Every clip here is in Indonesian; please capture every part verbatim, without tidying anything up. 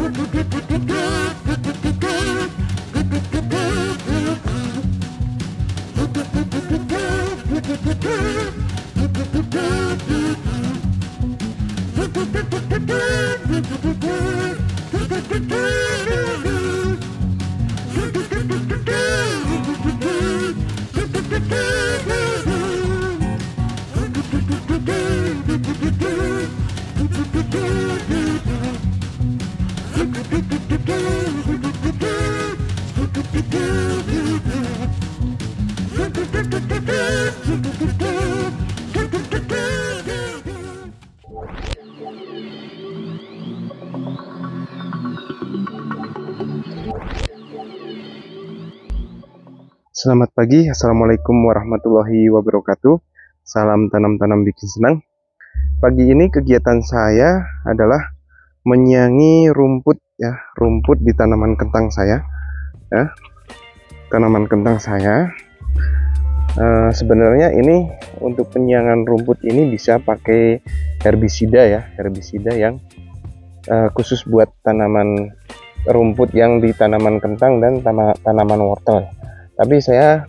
Selamat pagi, assalamualaikum warahmatullahi wabarakatuh. Salam tanam-tanam bikin senang. Pagi ini kegiatan saya adalah menyiangi rumput ya, rumput di tanaman kentang saya. Ya, tanaman kentang saya. Uh, sebenarnya ini untuk penyiangan rumput ini bisa pakai herbisida ya, herbisida yang uh, khusus buat tanaman rumput yang di tanaman kentang dan tanaman wortel. Tapi saya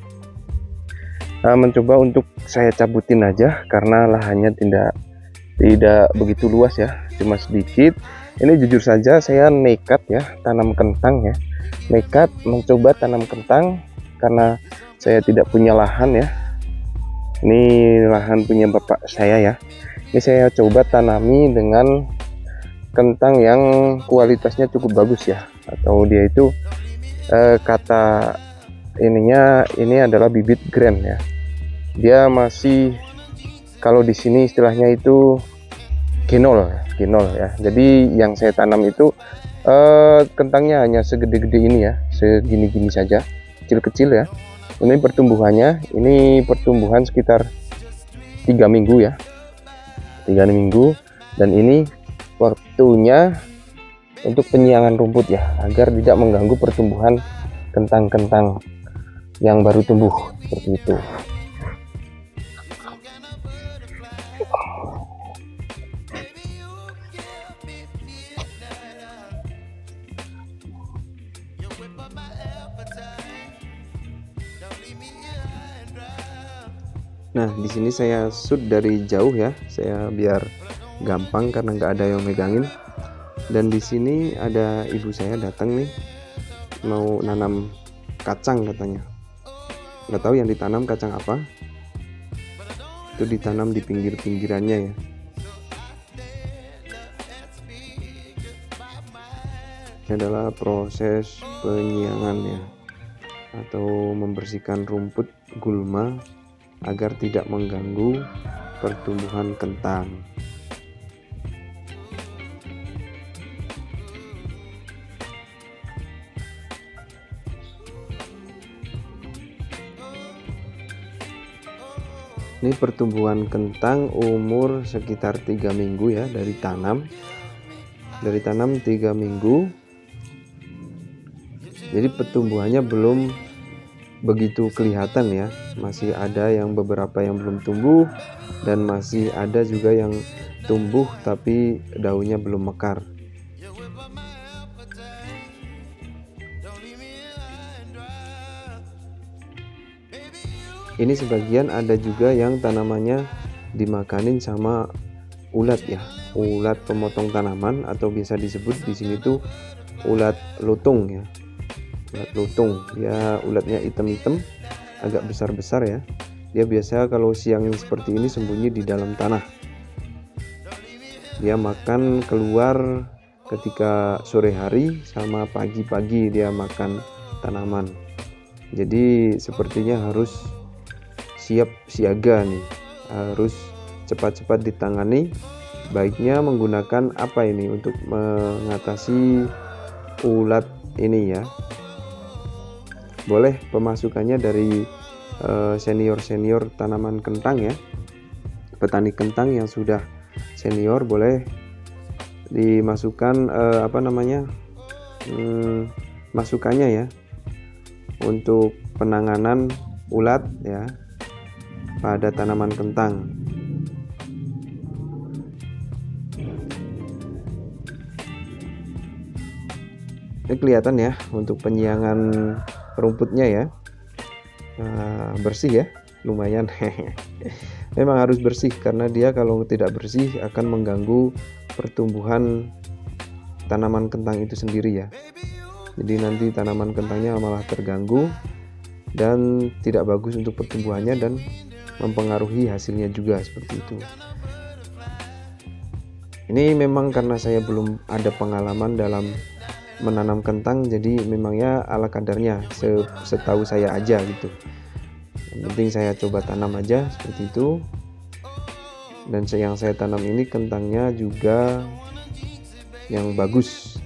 uh, mencoba untuk saya cabutin aja karena lahannya tidak tidak begitu luas ya, cuma sedikit. Ini jujur saja saya nekat ya tanam kentang ya, nekat mencoba tanam kentang karena saya tidak punya lahan ya. Ini lahan punya bapak saya ya. Ini saya coba tanami dengan kentang yang kualitasnya cukup bagus ya, atau dia itu uh, kata ininya ini adalah bibit grand ya. Dia masih, kalau di sini istilahnya itu genol, genol ya. Jadi yang saya tanam itu eh, kentangnya hanya segede-gede ini ya, segini-gini saja, kecil-kecil ya. Ini pertumbuhannya, ini pertumbuhan sekitar tiga minggu ya, tiga minggu. Dan ini waktunya untuk penyiangan rumput ya, agar tidak mengganggu pertumbuhan kentang-kentang yang baru tumbuh seperti itu. Nah, di sini saya shoot dari jauh ya, saya biar gampang karena nggak ada yang megangin. Dan di sini ada ibu saya datang nih, mau nanam kacang katanya. Nggak tahu yang ditanam kacang apa, itu ditanam di pinggir-pinggirannya ya. Ini adalah proses penyiangan ya, atau membersihkan rumput gulma agar tidak mengganggu pertumbuhan kentang. Ini pertumbuhan kentang umur sekitar tiga minggu ya, dari tanam dari tanam tiga minggu. Jadi pertumbuhannya belum begitu kelihatan ya, masih ada yang beberapa yang belum tumbuh, dan masih ada juga yang tumbuh tapi daunnya belum mekar. Ini sebagian ada juga yang tanamannya dimakanin sama ulat ya, ulat pemotong tanaman, atau biasa disebut di sini tuh ulat lutung ya, ulat lutung. Dia ulatnya hitam-hitam, agak besar-besar ya. Dia biasa kalau siang seperti ini sembunyi di dalam tanah. Dia makan keluar ketika sore hari, sama pagi-pagi dia makan tanaman. Jadi sepertinya harus siap siaga nih, harus cepat-cepat ditangani. Baiknya menggunakan apa ini untuk mengatasi ulat ini ya. Boleh pemasukannya dari senior-senior uh, tanaman kentang ya, petani kentang yang sudah senior, boleh dimasukkan uh, apa namanya hmm, masukannya ya, untuk penanganan ulat ya pada tanaman kentang. Ini kelihatan ya untuk penyiangan rumputnya ya, nah, bersih ya, lumayan. Memang harus bersih karena dia kalau tidak bersih akan mengganggu pertumbuhan tanaman kentang itu sendiri ya. Jadi nanti tanaman kentangnya malah terganggu dan tidak bagus untuk pertumbuhannya dan mempengaruhi hasilnya juga seperti itu. Ini memang karena saya belum ada pengalaman dalam menanam kentang, jadi memang ya ala kadarnya, setahu saya aja gitu. Yang penting saya coba tanam aja seperti itu. Dan yang saya tanam ini kentangnya juga yang bagus.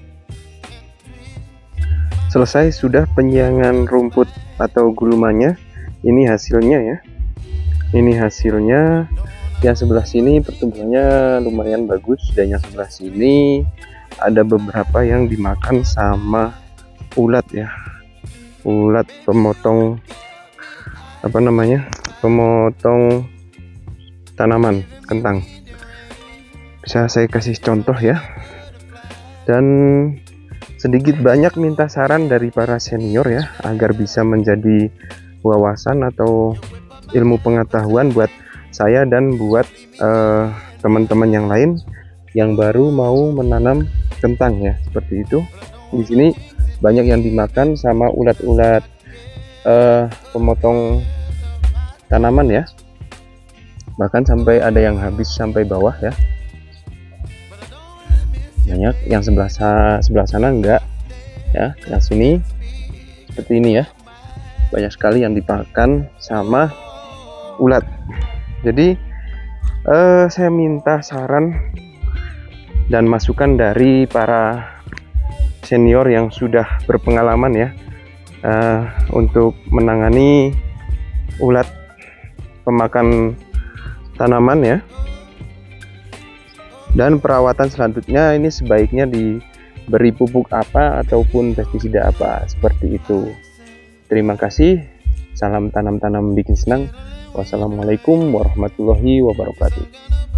Selesai sudah penyiangan rumput atau gulumannya. Ini hasilnya ya. Ini hasilnya. Yang sebelah sini pertumbuhannya lumayan bagus, dan yang sebelah sini ada beberapa yang dimakan sama ulat ya. Ulat pemotong apa namanya? Pemotong tanaman kentang. Bisa saya kasih contoh ya. Dan sedikit banyak minta saran dari para senior ya, agar bisa menjadi wawasan atau ilmu pengetahuan buat saya dan buat uh, teman-teman yang lain yang baru mau menanam kentang ya, seperti itu. Di sini banyak yang dimakan sama ulat-ulat uh, pemotong tanaman ya, bahkan sampai ada yang habis sampai bawah ya. Banyak yang sebelah sana, sebelah sana enggak ya, yang sini seperti ini ya, banyak sekali yang dimakan sama ulat. Jadi eh, saya minta saran dan masukan dari para senior yang sudah berpengalaman ya, eh, untuk menangani ulat pemakan tanaman ya. Dan perawatan selanjutnya ini sebaiknya diberi pupuk apa ataupun pestisida apa, seperti itu. Terima kasih. Salam tanam-tanam bikin senang. Wassalamualaikum warahmatullahi wabarakatuh.